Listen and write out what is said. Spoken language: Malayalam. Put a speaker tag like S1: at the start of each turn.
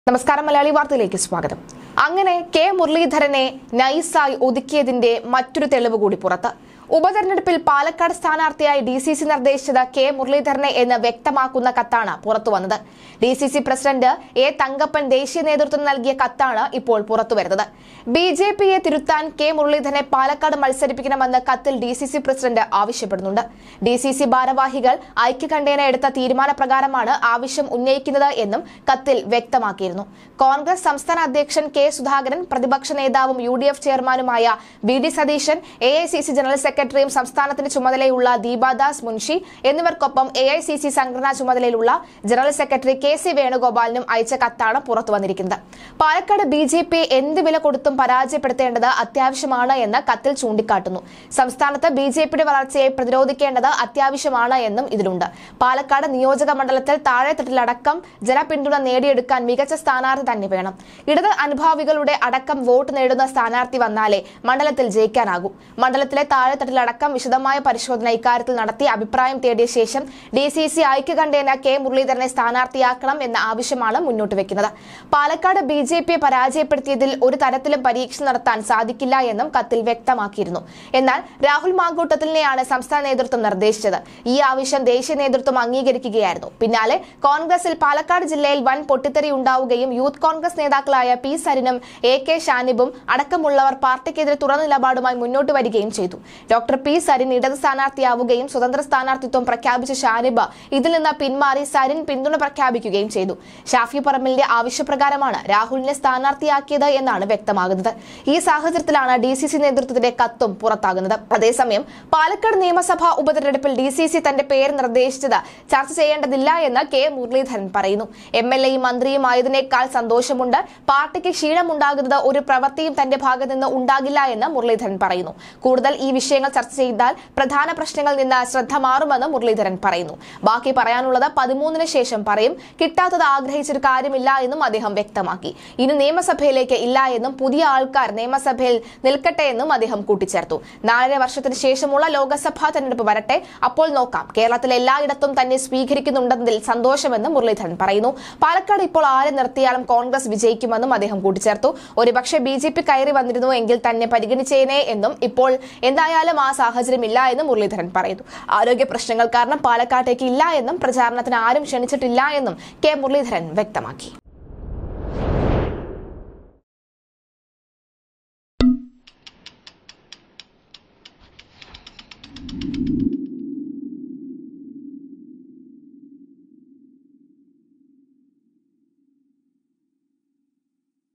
S1: നമസ്കാരം മലയാളി വാർത്തയിലേക്ക് സ്വാഗതം. അങ്ങനെ കെ മുരളീധരനെ നൈസായി ഒതുക്കിയതിന്റെ മറ്റൊരു തെളിവ് കൂടി പുറത്ത്. ഉപതെരഞ്ഞെടുപ്പിൽ പാലക്കാട് സ്ഥാനാർത്ഥിയായി DCC നിർദ്ദേശിച്ചത് കെ മുരളീധരനെ എന്ന് വ്യക്തമാക്കുന്ന കത്താണ് പുറത്തുവന്നത്. DCC പ്രസിഡന്റ് എ തങ്കപ്പൻ ദേശീയ നേതൃത്വം നൽകിയ കത്താണ് ഇപ്പോൾ പുറത്തുവരുന്നത്. BJPയെ തിരുത്താൻ കെ മുരളീധരനെ പാലക്കാട് മത്സരിപ്പിക്കണമെന്ന് കത്തിൽ DCC പ്രസിഡന്റ് ആവശ്യപ്പെടുന്നുണ്ട്. DCC ഭാരവാഹികൾ ഐക്യകണ്ഠേന എടുത്ത തീരുമാനപ്രകാരമാണ് ആവശ്യം ഉന്നയിക്കുന്നത് എന്നും കത്തിൽ വ്യക്തമാക്കിയിരുന്നു. കോൺഗ്രസ് സംസ്ഥാന അധ്യക്ഷൻ കെ സുധാകരൻ, പ്രതിപക്ഷ നേതാവും UDF ചെയർമാനുമായ VD സതീശൻ, AICC ജനറൽ സെക്രട്ടറിയും സംസ്ഥാനത്തിന് ചുമതലയുള്ള ദീപാദാസ് മുൻഷി എന്നിവർക്കൊപ്പം AICC സംഘടനാ ചുമതലയിലുള്ള ജനറൽ സെക്രട്ടറി KC വേണുഗോപാലിനും അയച്ച കത്താണ് പുറത്തുവന്നിരിക്കുന്നത്. പാലക്കാട് BJPയെ എന്ത് വില കൊടുത്തും പരാജയപ്പെടുത്തേണ്ടത് അത്യാവശ്യമാണ് എന്ന് കത്തിൽ ചൂണ്ടിക്കാട്ടുന്നു. സംസ്ഥാനത്ത് BJPയുടെ വളർച്ചയെ പ്രതിരോധിക്കേണ്ടത് അത്യാവശ്യമാണ് എന്നും ഇതിലുണ്ട്. പാലക്കാട് നിയോജക മണ്ഡലത്തിൽ താഴെത്തട്ടിലടക്കം ജനപിന്തുണ നേടിയെടുക്കാൻ മികച്ച സ്ഥാനാർത്ഥി തന്നെ വേണം. ഇടത് അനുഭാവികളുടെ അടക്കം വോട്ട് നേടുന്ന സ്ഥാനാർത്ഥി വന്നാലേ മണ്ഡലത്തിൽ ജയിക്കാനാകും. മണ്ഡലത്തിലെ താഴെത്തട്ടിലടക്കം വിശദമായ പരിശോധന ഇക്കാര്യത്തിൽ നടത്തി അഭിപ്രായം തേടിയ ശേഷം DCC ഐക്യകണ്ഠേന കെ മുരളീധരനെ സ്ഥാനാർത്ഥിയാക്കണം എന്ന ആവശ്യമാണ് മുന്നോട്ട് വെക്കുന്നത്. പാലക്കാട് BJPയെ പരാജയപ്പെടുത്തിയതിൽ ഒരു തരത്തിലും പരീക്ഷ നടത്താൻ സാധിക്കില്ല എന്നും കത്തിൽ വ്യക്തമാക്കിയിരുന്നു. എന്നാൽ രാഹുൽ മാങ്കൂട്ടത്തിലിനെയാണ് സംസ്ഥാന നേതൃത്വം നിർദ്ദേശിച്ചത്. ഈ ആവശ്യം ദേശീയ നേതൃത്വം അംഗീകരിക്കുകയായിരുന്നു. പിന്നാലെ കോൺഗ്രസിൽ പാലക്കാട് ജില്ലയിൽ വൻ പൊട്ടിത്തെറി ഉണ്ടാവുകയും യൂത്ത് കോൺഗ്രസ് നേതാക്കളായ P സരിനും AK ഷാനിബും അടക്കമുള്ളവർ പാർട്ടിക്കെതിരെ തുറന്ന നിലപാടുമായി മുന്നോട്ട് വരികയും ചെയ്തു. ഡോക്ടർ P സരിൻ ഇടത് സ്ഥാനാർത്ഥിയാവുകയും സ്വതന്ത്ര സ്ഥാനാർത്ഥിത്വം പ്രഖ്യാപിച്ച ഷാനിബ് ഇതിൽ നിന്ന് പിന്മാറി സരിൻ പിന്തുണ പ്രഖ്യാപിക്കുകയും ചെയ്തു. ഷാഫി പറമ്പിലിന്റെ ആവശ്യപ്രകാരമാണ് രാഹുലിനെ സ്ഥാനാർത്ഥിയാക്കിയത് എന്നാണ് വ്യക്തമാകുന്നത്. ഈ സാഹചര്യത്തിലാണ് DCC നേതൃത്വത്തിന്റെ കത്തും പുറത്താകുന്നത്. അതേസമയം പാലക്കാട് നിയമസഭാ ഉപതെരഞ്ഞെടുപ്പിൽ DCC തന്റെ പേര് നിർദ്ദേശിച്ചത് ചർച്ച ചെയ്യേണ്ടതില്ല എന്ന് കെ മുരളീധരൻ പറയുന്നു. MLAയും മന്ത്രിയുമായതിനേക്കാൾ സന്തോഷമുണ്ട്. പാർട്ടിക്ക് ക്ഷീണമുണ്ടാകുന്നത് ഒരു പ്രവൃത്തിയും തന്റെ ഭാഗത്ത് നിന്ന് ഉണ്ടാകില്ല എന്ന് മുരളീധരൻ പറയുന്നു. കൂടുതൽ ഈ വിഷയങ്ങൾ ചർച്ച ചെയ്താൽ പ്രധാന പ്രശ്നങ്ങളിൽ നിന്ന് ശ്രദ്ധ മാറുമെന്ന് മുരളീധരൻ പറയുന്നു. ബാക്കി പറയാനുള്ളത് 13-ന് ശേഷം പറയും. കിട്ടാത്തത് ആഗ്രഹിച്ചൊരു കാര്യമില്ല എന്നും അദ്ദേഹം വ്യക്തമാക്കി. ഇനി നിയമസഭയിലേക്ക് ഇല്ല എന്നും പുതിയ ആൾക്കാർ നിയമസഭയിൽ നിൽക്കട്ടെ എന്നും അദ്ദേഹം കൂട്ടിച്ചേർത്തു. 4 വർഷത്തിന് ശേഷമുള്ള ലോക്സഭാ തെരഞ്ഞെടുപ്പ് വരട്ടെ, അപ്പോൾ നോക്കാം. കേരളത്തിൽ എല്ലായിടത്തും തന്നെ സ്വീകരിക്കുന്നുണ്ടെന്നതിൽ സന്തോഷമെന്നും മുരളീധരൻ പറയുന്നു. പാലക്കാട് ഇപ്പോൾ ആരെ നിർത്തിയാലും കോൺഗ്രസ് വിജയിക്കുമെന്നും അദ്ദേഹം കൂട്ടിച്ചേർത്തു. ഒരുപക്ഷെ BJP കയറി വന്നിരുന്നു എങ്കിൽ തന്നെ പരിഗണിച്ചേനെ എന്നും ഇപ്പോൾ എന്തായാലും ആ സാഹചര്യം ഇല്ല എന്നും മുരളീധരൻ പറയുന്നു. ആരോഗ്യ പ്രശ്നങ്ങൾ കാരണം പാലക്കാട്ടേക്ക് ഇല്ല എന്നും പ്രചാരണത്തിന് ആരും ക്ഷണിച്ചിട്ടില്ല എന്നും കെ മുരളീധരൻ വ്യക്തമാക്കി.